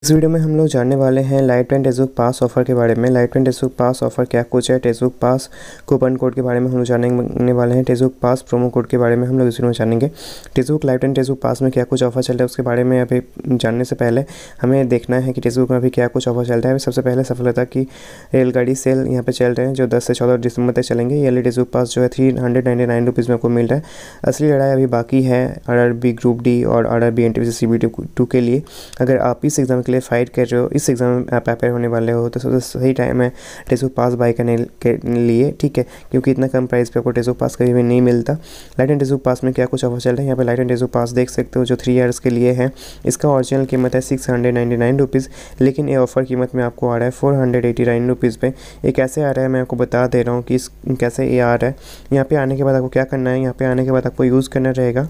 इस वीडियो में हम लोग जानने वाले हैं lifetime textbook pass offer के बारे में। Lifetime textbook pass offer क्या कुछ है, टेक्स्टबुक पास कूपन कोड के बारे में हम लोग जानने वाले हैं। टेक्स्टबुक पास प्रोमो कोड के बारे में हम लोग इस वीडियो में जानेंगे। Textbook lifetime textbook pass में क्या कुछ ऑफर चल रहा है उसके बारे में अभी जानने से पहले हमें देखना है कि टेक्स्टबुक में अभी क्या कुछ ऑफर चल रहा है। सबसे पहले सफलता की रेलगाड़ी सेल यहाँ पे चल रहे हैं जो 10 से 14 दिसंबर तक चलेंगे। ये टेक्स्टबुक पास जो है 399 रुपीज़ में आपको मिल रहा है। असली लड़ाई अभी बाकी है RRB ग्रुप डी और RRB NTPC CBT2 के लिए। अगर आप इस एग्ज़ाम के लिए फाइट कर रहे हो, इस एग्ज़ाम में आप प्रिपेयर होने वाले हो, तो सबसे सही टाइम है टेक्स्टबुक पास बाय करने के लिए, ठीक है, क्योंकि इतना कम प्राइस पे आपको टेक्स्टबुक पास कभी भी नहीं मिलता। लाइट एंड टेक्स्टबुक पास में क्या कुछ ऑफर चल रहा है, यहाँ पे लाइट एंड टेक्स्टबुक पास देख सकते हो जो 3 ईयर्स के लिए है। इसका ओरिजिनल कीमत है 699 रुपीज़, लेकिन ये ऑफर कीमत में आपको आ रहा है 489 रुपीज़ पे। ये कैसे आ रहा है मैं आपको बता दे रहा हूँ कि कैसे ये आ रहा है। यहाँ पे आने के बाद आपको क्या करना है, यहाँ पे आने के बाद आपको यूज़ करना रहेगा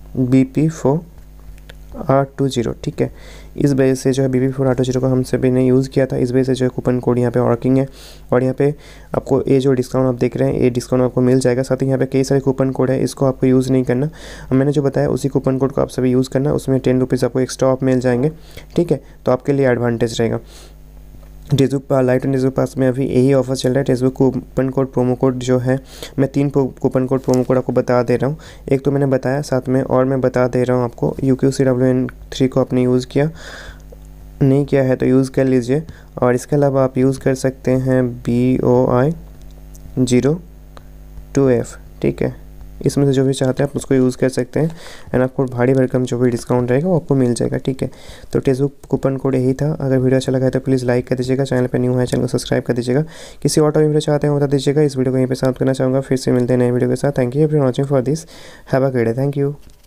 BP4R20, ठीक है। इस वजह से जो है BP4R20 को हम सभी ने यूज़ किया था, इस वजह से जो है कूपन कोड यहाँ पे वर्किंग है। और यहाँ पे आपको ये जो डिस्काउंट आप देख रहे हैं, ये डिस्काउंट आपको मिल जाएगा। साथ ही यहाँ पे कई सारे कूपन कोड है, इसको आपको यूज़ नहीं करना। मैंने जो बताया उसी कूपन कोड को आप सभी यूज़ करना, उसमें 10 रुपीज़ आपको एक्स्ट्रा ऑफ मिल जाएंगे, ठीक है। तो आपके लिए एडवांटेज रहेगा। Textbook lite and textbook pass में अभी यही ऑफर चल रहा है। Textbook coupon code promo code जो है, मैं 3 कूपन कोड प्रोमो कोड आपको बता दे रहा हूँ। एक तो मैंने बताया, साथ में और मैं बता दे रहा हूँ आपको। UQCWN3 को आपने यूज़ नहीं किया है तो यूज़ कर लीजिए। और इसके अलावा आप यूज़ कर सकते हैं BOI02F, ठीक है। इसमें से जो भी चाहते हैं आप उसको यूज़ कर सकते हैं एंड आपको भारी भरकम जो भी डिस्काउंट रहेगा वो आपको मिल जाएगा, ठीक है। तो टेक्स्टबुक कूपन कोड यही था। अगर वीडियो अच्छा लगा है तो प्लीज़ लाइक कर दीजिएगा, चैनल पर न्यू है चैनल को सब्सक्राइब कर दीजिएगा। किसी और टॉपिक वीडियो चाहते हैं बता दीजिएगा। इस वीडियो को यहीं पे समाप्त करना चाहूँगा, फिर से मिलते हैं नए वीडियो के साथ। Thank you for watching for this, have a great day, thank you.